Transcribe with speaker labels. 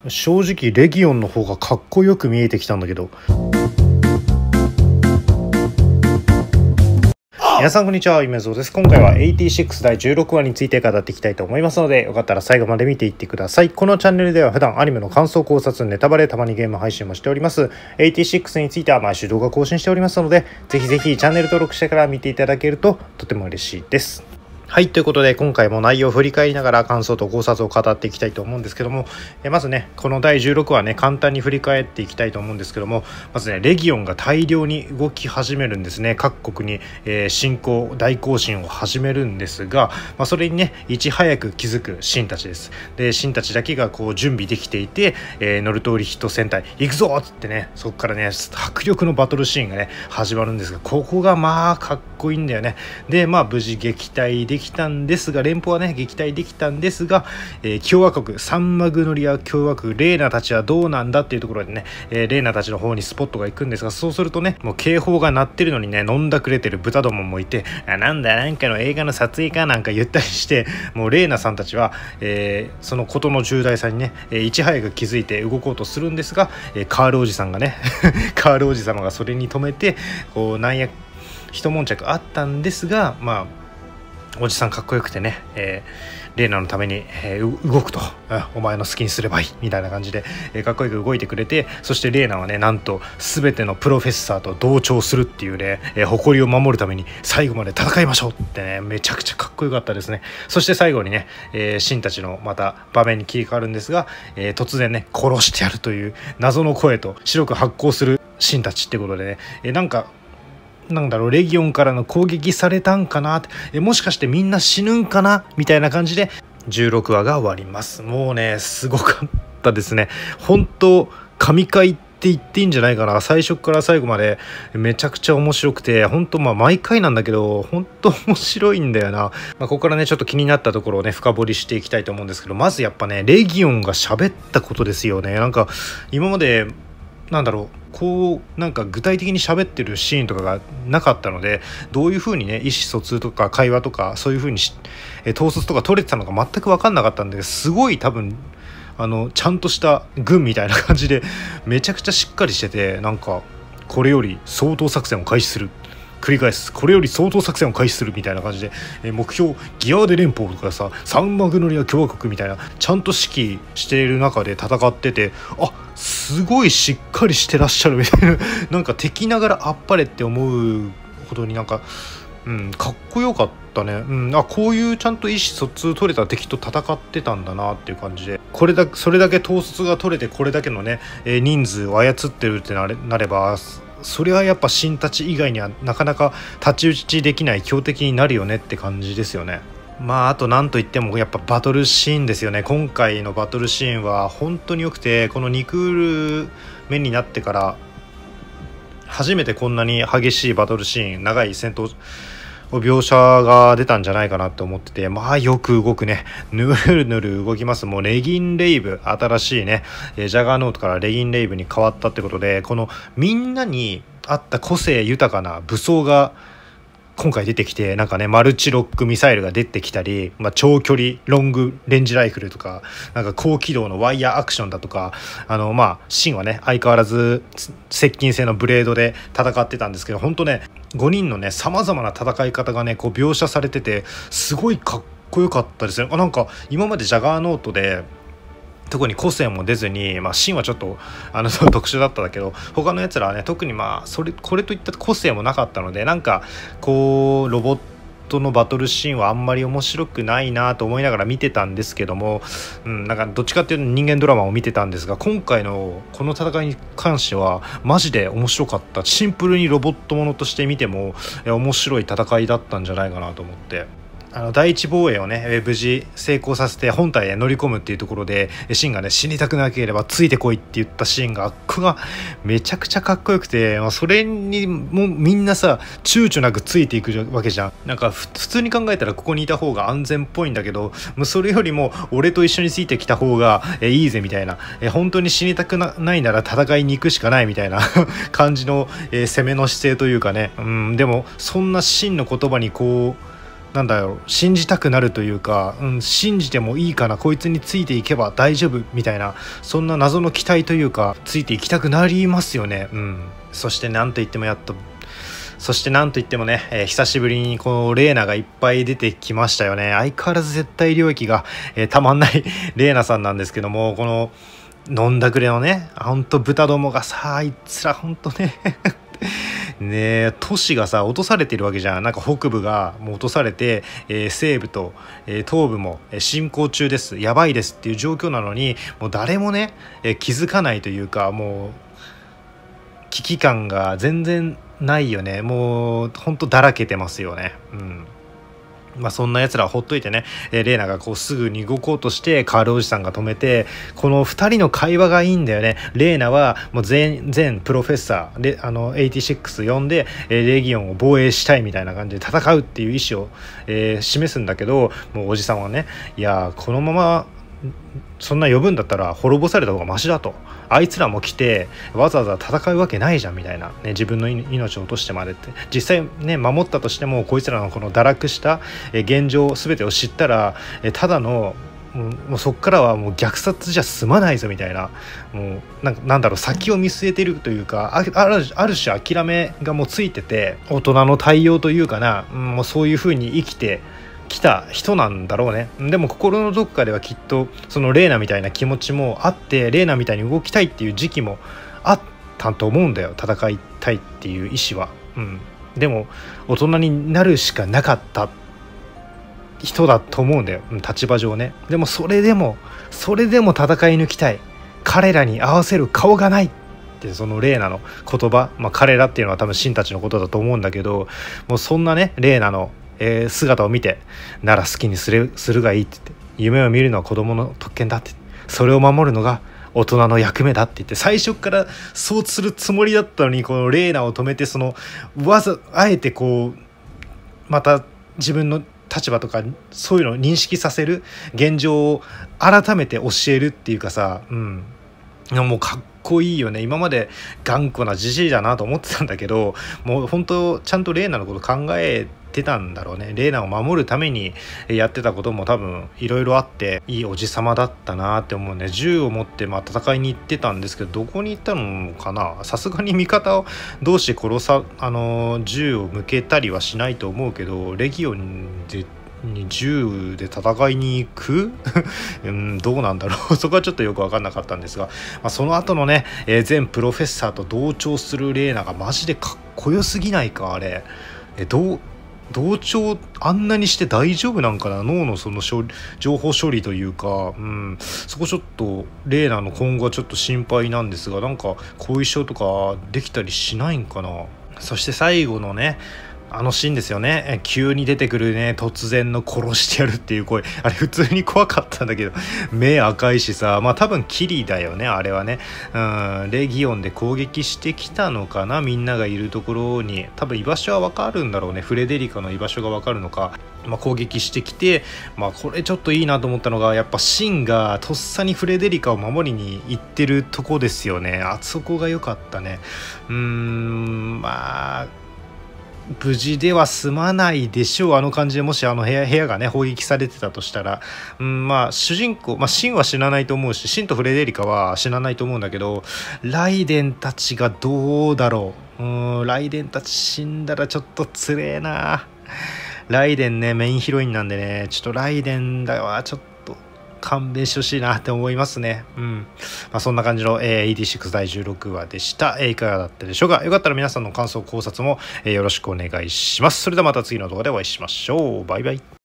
Speaker 1: 正直レギオンの方がかっこよく見えてきたんだけど。皆さんこんにちは、夢蔵です。今回は86第16話について語っていきたいと思いますので、よかったら最後まで見ていってください。このチャンネルでは普段アニメの感想考察、ネタバレ、たまにゲーム配信もしております。86については毎週動画更新しておりますので、ぜひぜひチャンネル登録してから見ていただけるととても嬉しいです。はい、ということで今回も内容を振り返りながら感想と考察を語っていきたいと思うんですけども、まずねこの第16話ね簡単に振り返っていきたいと思うんですけども、まずねレギオンが大量に動き始めるんですね。各国に、大行進を始めるんですが、それにねいち早く気づくシンたちです。でシンたちだけがこう準備できていて、ノルトーリヒト戦隊行くぞっつってね、そこからね迫力のバトルシーンがね始まるんですが、ここがまあかっこいいんだよね。で無事撃退できたんですが、連邦はね撃退できたんですが、共和国サンマグノリア共和国レーナたちはどうなんだっていうところでね、レーナたちの方にスポットが行くんですが、そうするとねもう警報が鳴ってるのにね飲んだくれてる豚どももいて、なんかの映画の撮影かなんか言ったりして、もうレーナさんたちは、そのことの重大さにねいち早く気づいて動こうとするんですが、カールおじさんがねカールおじ様がそれに止めて、こうなんや一悶着あったんですが、おじさんかっこよくてね、レーナのために、動くと、お前の好きにすればいいみたいな感じで、かっこよく動いてくれて、そしてレーナはねなんと全てのプロフェッサーと同調するっていうね、誇りを守るために最後まで戦いましょうってね、めちゃくちゃかっこよかったですね。そして最後にね、シンたちのまた場面に切り替わるんですが、突然ね殺してやるという謎の声と白く発光するシンたちってことでね、なんだろう、レギオンからの攻撃されたんかなって、もしかしてみんな死ぬんかなみたいな感じで16話が終わります。もうねすごかったですね。本当神回って言っていいんじゃないかな。最初から最後までめちゃくちゃ面白くて、本当毎回なんだけど本当面白いんだよな。ここからねちょっと気になったところをね深掘りしていきたいと思うんですけど、まずやっぱねレギオンが喋ったことですよね。なんか今までこうなんか具体的に喋ってるシーンとかがなかったので、どういう風にね意思疎通とか会話とかそういう風に統率とか取れてたのか全く分かんなかったんで、すごい多分ちゃんとした軍みたいな感じでめちゃくちゃしっかりしてて、なんかこれより掃討作戦を開始する、繰り返す、これより掃討作戦を開始するみたいな感じで、目標ギアーデ連邦とかさサンマグノリア共和国みたいなちゃんと指揮している中で戦ってて、すごいしっかりしてらっしゃるみたいななんか敵ながらあっぱれって思うほどになんか、かっこよかったね。こういうちゃんと意思疎通取れた敵と戦ってたんだなっていう感じで、それだけ統率が取れてこれだけのね、人数を操ってるってなれば、それはやっぱシンたち以外にはなかなか太刀打ちできない強敵になるよねって感じですよね。あと何といってもやっぱバトルシーンですよね。今回のバトルシーンは本当に良くて、この2クール目になってから初めてこんなに激しいバトルシーン、長い戦闘描写が出たんじゃないかなと思ってて、よく動くね、ぬるぬる動きます。もうレギンレイブ、新しいねジャガーノートからレギンレイブに変わったってことで、このみんなに合った個性豊かな武装が今回出てきて、なんかねマルチロックミサイルが出てきたり、長距離ロングレンジライフルとか、なんか高機動のワイヤーアクションだとか、シンはね相変わらず接近性のブレードで戦ってたんですけど、本当ね5人のねさまざまな戦い方がねこう描写されてて、すごいかっこよかったですね。なんか今までジャガーノートで特に個性も出ずに、シンはちょっと特殊だったんだけど、他のやつらはね特にこれといった個性もなかったので、なんかこうロボットのバトルシーンはあんまり面白くないなと思いながら見てたんですけども、なんかどっちかっていうと人間ドラマを見てたんですが、今回のこの戦いに関してはマジで面白かった。シンプルにロボットものとして見ても面白い戦いだったんじゃないかなと思って。第一防衛をね無事成功させて本体へ乗り込むっていうところで、シンがね死にたくなければついてこいって言ったシーンがめちゃくちゃかっこよくて、それにもうみんなさ躊躇なくついていくわけじゃん。なんか普通に考えたらここにいた方が安全っぽいんだけど、それよりも俺と一緒についてきた方がいいぜみたいな、本当に死にたくないなら戦いに行くしかないみたいな感じの攻めの姿勢というかね、でもそんなシンの言葉にこうなんだろう、信じたくなるというか、信じてもいいかな、こいつについていけば大丈夫みたいな、そんな謎の期待というか、ついていきたくなりますよね。そしてなんといってもね、久しぶりにこのレーナがいっぱい出てきましたよね。相変わらず絶対領域が、たまんないレーナさんなんですけども、この飲んだくれのね、ほんと豚どもがさ、あいつらほんとねねえ、都市がさ落とされてるわけじゃん。なんか北部がもう落とされて、西部と、東部も進行中です、やばいですっていう状況なのに、もう誰もね、気づかないというか、もう危機感が全然ないよね。もうほんとだらけてますよね。そんなやつらはほっといてね、レーナがこうすぐに動こうとしてカールおじさんが止めて、この2人の会話がいいんだよね。レーナはもう全プロフェッサーで86呼んで、レギオンを防衛したいみたいな感じで戦うっていう意思を、示すんだけど、もうおじさんはね、いやこのままそんな呼ぶんだったら滅ぼされた方がマシだと、あいつらも来てわざわざ戦うわけないじゃんみたいな、自分の命を落としてまでって、実際ね守ったとしてもこいつらのこの堕落した現状全てを知ったら、ただのもうそっからはもう虐殺じゃ済まないぞみたいな、もうなんだろう、先を見据えてるというか、ある種諦めがもうついてて、大人の対応というかな、もうそういう風に生きて来た人なんだろうね。でも心のどこかではきっとそのレーナみたいな気持ちもあって、レーナみたいに動きたいっていう時期もあったと思うんだよ、戦いたいっていう意思は。でも大人になるしかなかった人だと思うんだよ、立場上ね。でもそれでも戦い抜きたい、彼らに合わせる顔がないってそのレーナの言葉、彼らっていうのは多分シンたちのことだと思うんだけど、もうそんなねレーナの姿を見て、なら好きにするがいいって言って、夢を見るのは子供の特権だって、それを守るのが大人の役目だって言って、最初からそうするつもりだったのに、このレーナを止めて、そのあえてこうまた自分の立場とかそういうのを認識させる、現状を改めて教えるっていうかさ、もうかっこいいよね。今まで頑固なじじいだなと思ってたんだけど、もう本当ちゃんとレーナのこと考えてたんだろうね。レーナを守るためにやってたことも多分いろいろあって、いいおじさまだったなって思うね。銃を持って戦いに行ってたんですけど、どこに行ったのかな。さすがに味方を同士銃を向けたりはしないと思うけど、レギオンで銃で戦いに行くどうなんだろうそこはちょっとよく分かんなかったんですが、その後のね、全プロフェッサーと同調するレーナがマジでかっこよすぎないか、あれ。同調あんなにして大丈夫なんかな、脳のその情報処理というか、そこちょっとレーナの今後はちょっと心配なんですが、なんか後遺症とかできたりしないんかな。そして最後のねあのシーンですよね。急に出てくるね、突然の殺してやるっていう声、あれ普通に怖かったんだけど、目赤いしさ、多分キリだよね、あれはね。レギオンで攻撃してきたのかな、みんながいるところに。多分居場所は分かるんだろうね、フレデリカの居場所が分かるのか。攻撃してきて、これちょっといいなと思ったのが、やっぱシンがとっさにフレデリカを守りに行ってるとこですよね。あそこが良かったね。無事では済まないでしょう、あの感じで。もし部屋がね砲撃されてたとしたら、主人公、シンは死なないと思うし、シンとフレデリカは死なないと思うんだけど、ライデンたちがどうだろう。ライデンたち死んだらちょっとつれえな。ライデンね、メインヒロインなんでね、ちょっとライデンだわ、ちょっと勘弁してほしいなって思いますね。そんな感じの、86第16話でした。いかがだったでしょうか。よかったら皆さんの感想考察も、よろしくお願いします。それではまた次の動画でお会いしましょう。バイバイ。